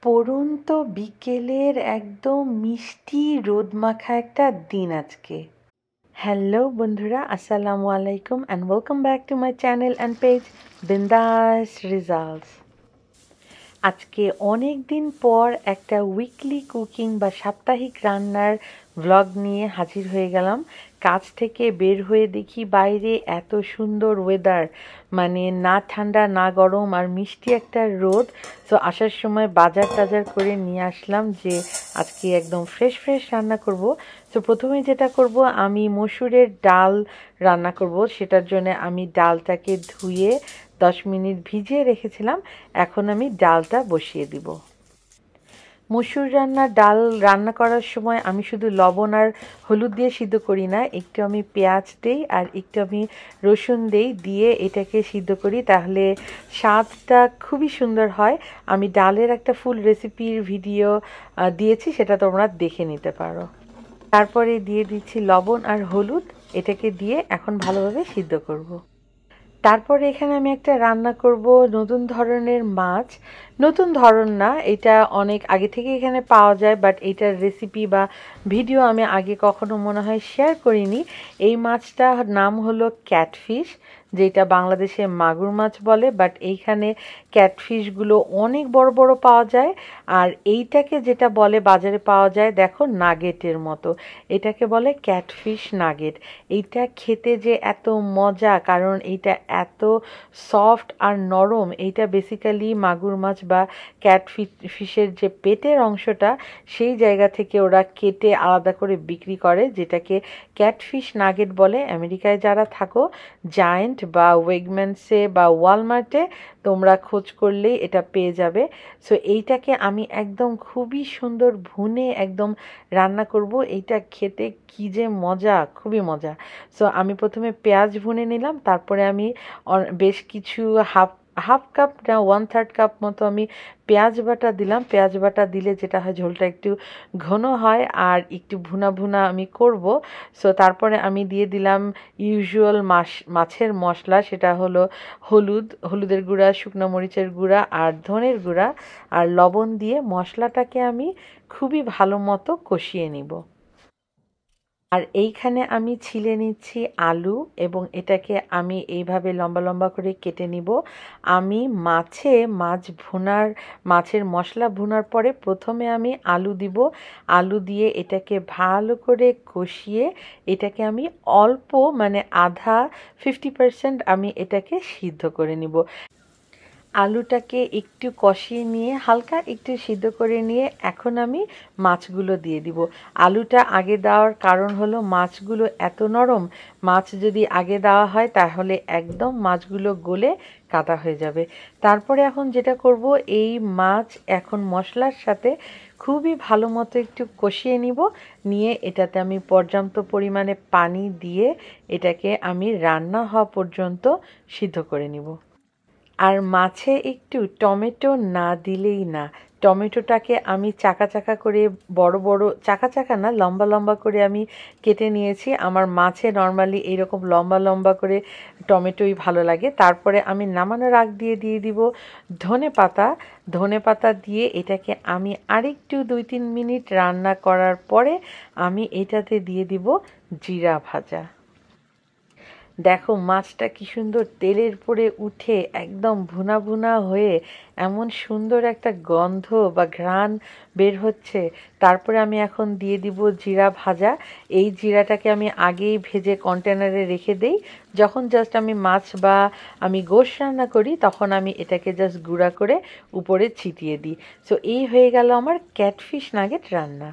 পড়ন্ত বিকেলের একদম মিষ্টি রোদমাখা একটা দিন আজকে। হ্যালো বন্ধুরা, আসসালামু আলাইকুম and welcome back to my channel and page Bindaas results. আজকে অনেক দিন পর একটা উইকলি কুকিং বা সাপ্তাহিক রান্নার ভ্লগ নিয়ে হাজির হয়ে গেলাম। কাজ থেকে বের হয়ে দেখি বাইরে এত সুন্দর ওয়েদার, মানে না ঠান্ডা না গরম আর মিষ্টি একটা রোদ। তো আসার সময় বাজার টাজার করে নিয়ে আসলাম যে আজকে একদম ফ্রেশ ফ্রেশ রান্না করব। তো প্রথমে যেটা করব, আমি মসুরের ডাল রান্না করব। সেটার জন্য আমি ডালটাকে ধুয়ে 10 মিনিট ভিজিয়ে রেখেছিলাম। এখন আমি ডালটা বসিয়ে দিব। মসুর ডাল রান্না করার সময় আমি শুধু লবণ আর হলুদ দিয়ে সিদ্ধ করি না, একটু আমি পেঁয়াজ দেই আর একটু আমি রসুন দিয়ে এটাকে সিদ্ধ করি, তাহলে স্বাদটা খুবই সুন্দর হয়। আমি ডালের একটা ফুল রেসিপির ভিডিও দিয়েছি, সেটা তোমরা দেখে নিতে পারো। তারপরে দিয়ে দিচ্ছি লবণ আর হলুদ, এটাকে দিয়ে এখন ভালোভাবে সিদ্ধ করব। তারপরে এখানে আমি একটা রান্না করব নতুন ধরনের মাছ। নতুন ধরন না, এটা অনেক আগে থেকে এখানে পাওয়া যায়, বাট এইটার রেসিপি বা ভিডিও আমি আগে কখনো মনে হয় শেয়ার করিনি। এই মাছটার নাম হলো ক্যাটফিশ, যেটা বাংলাদেশে মাগুর মাছ বলে, বাট এইখানে ক্যাটফিশগুলো অনেক বড় বড় পাওয়া যায়। আর এইটাকে যেটা বলে বাজারে পাওয়া যায়, দেখো নাগেটের মতো, এটাকে বলে ক্যাটফিশ নাগেট। এইটা খেতে যে এত মজা, কারণ এইটা এত সফট আর নরম। এইটা বেসিক্যালি মাগুর মাছ বা ফিশের যে পেটের অংশটা, সেই জায়গা থেকে ওরা কেটে আলাদা করে বিক্রি করে, যেটাকে ক্যাটফিশ নাগেট বলে। আমেরিকায় যারা থাকো, জায়েন্ট বা ওয়েগম্যানসে বা ওয়ালমার্টে তোমরা খোঁজ করলেই এটা পেয়ে যাবে। সো এইটাকে আমি একদম খুবই সুন্দর ভুনে একদম রান্না করব। এইটা খেতে কি যে মজা, খুবই মজা। সো আমি প্রথমে পেঁয়াজ ভুনে নিলাম, তারপরে আমি বেশ কিছু হাফ হাফ কাপ না 1/3 কাপ মতো আমি পেঁয়াজ বাটা দিলাম। পেঁয়াজ বাটা দিলে যেটা হয়, ঝোলটা একটু ঘন হয় আর একটু ভুনা ভুনা আমি করব। সো তারপরে আমি দিয়ে দিলাম ইউজুয়াল মাছের মশলা, সেটা হলো হলুদের গুঁড়া, শুকনো মরিচের গুঁড়া আর ধনের গুঁড়া আর লবণ দিয়ে মশলাটাকে আমি খুবই ভালো মতো কষিয়ে নিব। আর এইখানে আমি ছিলে নিচ্ছি আলু, এবং এটাকে আমি এইভাবে লম্বা লম্বা করে কেটে নিব। আমি মাছের মশলা ভুনার পরে প্রথমে আমি আলু দিব। আলু দিয়ে এটাকে ভালো করে কষিয়ে এটাকে আমি অল্প, মানে আধা 50% আমি এটাকে সিদ্ধ করে নিব। আলুটাকে একটু কষিয়ে নিয়ে হালকা একটু সিদ্ধ করে নিয়ে এখন আমি মাছগুলো দিয়ে দিব। আলুটা আগে দেওয়ার কারণ হলো মাছগুলো এত নরম, মাছ যদি আগে দেওয়া হয় তাহলে একদম মাছগুলো গলে কাদা হয়ে যাবে। তারপরে এখন যেটা করব, এই মাছ এখন মশলার সাথে খুবই ভালো মতো একটু কষিয়ে নিয়ে এটাতে আমি পর্যাপ্ত পরিমাণে পানি দিয়ে এটাকে আমি রান্না হওয়া পর্যন্ত সিদ্ধ করে নিব। আর মাছে একটু টমেটো না দিলেই না। টমেটোটাকে আমি চাকা চাকা করে, বড় বড় চাকা চাকা না, লম্বা লম্বা করে আমি কেটে নিয়েছি। আমার মাছে নর্মালি এইরকম লম্বা লম্বা করে টমেটোই ভালো লাগে। তারপরে আমি নামানোর আগ দিয়ে দিব ধনে পাতা দিয়ে এটাকে আমি আরেকটু 2-3 মিনিট রান্না করার পরে আমি এটাতে দিয়ে দিব জিরা ভাজা। দেখো মাছটা কি সুন্দর তেলের উপরে উঠে একদম ভুনা ভুনা হয়ে এমন সুন্দর একটা গন্ধ বা ঘ্রাণ বের হচ্ছে। তারপরে আমি এখন দিয়ে দিব জিরা ভাজা। এই জিরাটাকে আমি আগেই ভেজে কন্টেনারে রেখে দেই। যখন জাস্ট আমি মাছ বা আমি গোশ রান্না করি, তখন আমি এটাকে জাস্ট গুঁড়া করে উপরে ছিটিয়ে দিই। সো এই হয়ে গেল আমার ক্যাটফিশ নাগেট রান্না।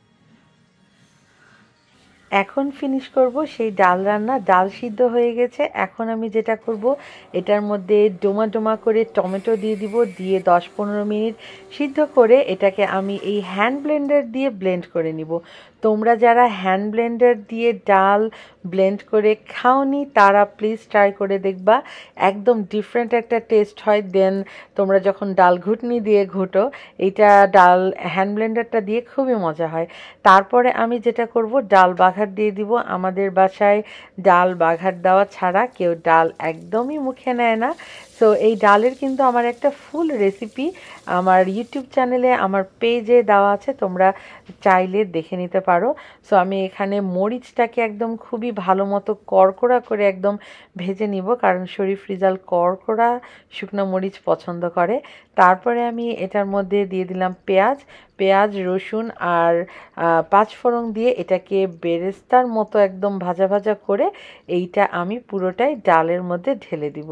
এখন ফিনিশ করব সেই ডাল রান্না। ডাল সিদ্ধ হয়ে গেছে। এখন আমি যেটা করব, এটার মধ্যে ডোমা ডোমা করে টমেটো দিয়ে দিব, দিয়ে 10-15 মিনিট সিদ্ধ করে এটাকে আমি এই হ্যান্ড ব্লেন্ডার দিয়ে ব্লেন্ড করে নিব। তোমরা যারা হ্যান্ড ব্লেন্ডার দিয়ে ডাল ব্লেন্ড করে খাওনি, তারা প্লিজ ট্রাই করে দেখবা, একদম ডিফারেন্ট একটা টেস্ট হয়। দেন তোমরা যখন ডাল ঘুটনি দিয়ে ঘুটো, এইটা ডাল হ্যান্ড ব্লেন্ডারটা দিয়ে খুবই মজা হয়। তারপরে আমি যেটা করব, ডাল বাঘার দিয়ে দিব। আমাদের বাসায় ডাল বাঘার দেওয়া ছাড়া কেউ ডাল একদমই মুখে নেয় না। সো সো এই ডালের কিন্তু আমার একটা ফুল রেসিপি আমার ইউটিউব চ্যানেলে আমার পেজে দেওয়া আছে, তোমরা চাইলে দেখে নিতে পারো। সো আমি এখানে মরিচটাকে একদম খুবই ভালো মতো কড়কড়া করে একদম ভেজে নিব, কারণ শরীফ রিজাল কড়কড়া শুকনো মরিচ পছন্দ করে। তারপরে আমি এটার মধ্যে দিয়ে দিলাম পেঁয়াজ, রসুন আর পাঁচফোড়ন দিয়ে এটাকে বেরেস্তার মতো একদম ভাজা ভাজা করে এইটা আমি পুরোটাই ডালের মধ্যে ঢেলে দিব।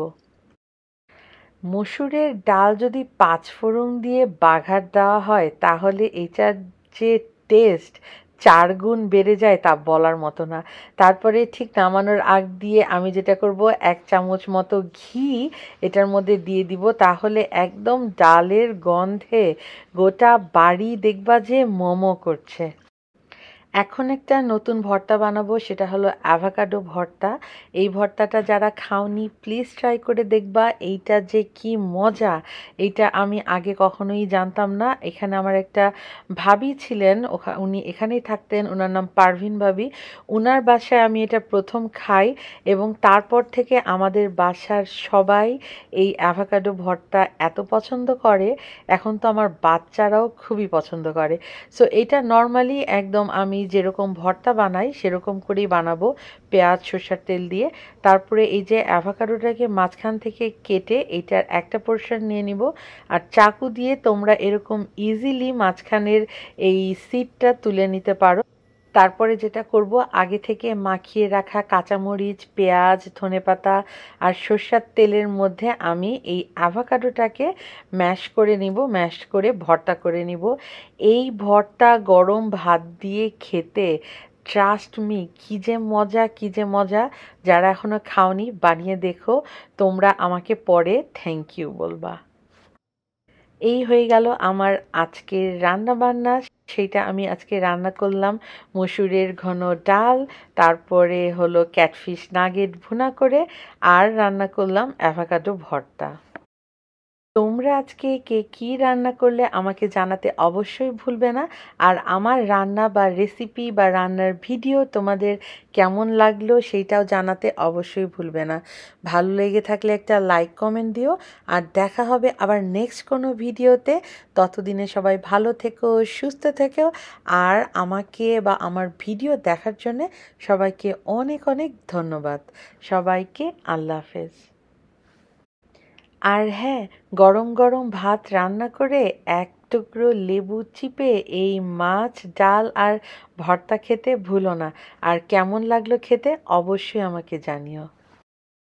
মসুরের ডাল যদি পাঁচফোড়ন দিয়ে বাঘার দেওয়া হয় তাহলে এটার যে টেস্ট 4 গুণ বেড়ে যায়, তা বলার মতো না। তারপরে ঠিক নামানোর আগ দিয়ে আমি যেটা করব, 1 চামচ মতো ঘি এটার মধ্যে দিয়ে দিব, তাহলে একদম ডালের গন্ধে গোটা বাড়ি দেখবা যে মোমো করছে। এখন একটা নতুন ভর্তা বানাবো, সেটা হলো অ্যাভোকাডো ভর্তা। এই ভর্তাটা যারা খাওনি প্লিজ ট্রাই করে দেখবা, এইটা যে কি মজা এইটা আমি আগে কখনোই জানতাম না। এখানে আমার একটা ভাবি ছিলেন, উনি এখানেই থাকতেন, ওনার নাম পারভিন ভাবি। ওনার বাসায় আমি এটা প্রথম খাই এবং তারপর থেকে আমাদের বাসার সবাই এই অ্যাভোকাডো ভর্তা এত পছন্দ করে, এখন তো আমার বাচ্চারাও খুবই পছন্দ করে। সো এটা নর্মালি একদম আমি যেরকম ভর্তা বানাই সেরকম করেই বানাবো, পেঁয়াজ সরষের তেল দিয়ে। তারপরে এই যে অ্যাভোকাডোটাকে মাঝখান থেকে কেটে এইটার একটা পোর্শন নিয়ে নিব, আর চাকু দিয়ে তোমরা এরকম ইজিলি মাঝখানের এই সিডটা তুলে নিতে পারো। তারপরে যেটা করব, আগে থেকে মাখিয়ে রাখা কাঁচামরিচ, পেঁয়াজ, ধনেপাতা আর সর্ষের তেলের মধ্যে আমি এই অ্যাভোকাডোটাকে ম্যাশ করে নিব, ম্যাশ করে ভর্তা করে নিব। এই ভর্তা গরম ভাত দিয়ে খেতে ট্রাস্ট মি কী যে মজা, কী যে মজা। যারা এখনও খাওনি বানিয়ে দেখো, তোমরা আমাকে পরে থ্যাংক ইউ বলবা। এই হয়ে গেল আমার আজকের রান্না বান্না। সেইটা আমি আজকে রান্না করলাম মসুরের ঘন ডাল, তারপরে হলো ক্যাটফিশ নাগেট ভুনা করে, আর রান্না করলাম অ্যাভোকাডো ভর্তা। তোমরা আজকে কে কী রান্না করলে আমাকে জানাতে অবশ্যই ভুলবে না। আর আমার রান্না বা রেসিপি বা রান্নার ভিডিও তোমাদের কেমন লাগলো সেইটাও জানাতে অবশ্যই ভুলবে না। ভালো লেগে থাকলে একটা লাইক কমেন্ট দিও। আর দেখা হবে আবার নেক্সট কোনো ভিডিওতে। ততদিনে সবাই ভালো থেকো, সুস্থ থেকো। আর আমাকে বা আমার ভিডিও দেখার জন্যে সবাইকে অনেক অনেক ধন্যবাদ। সবাইকে আল্লাহ হাফেজ। আর হ্যাঁ, গরম গরম ভাত রান্না করে এক টুকরো লেবু চিপে এই মাছ, ডাল আর ভর্তা খেতে ভুলো না। আর কেমন লাগলো খেতে অবশ্যই আমাকে জানিও।